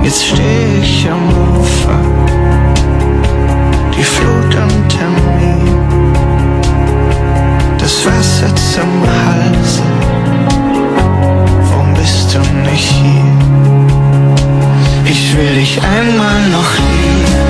Jetzt steh ich am Ufer, die Flut unter mir, das Wasser zum Halse. Warum bist du nicht hier? Ich will dich einmal noch lieben.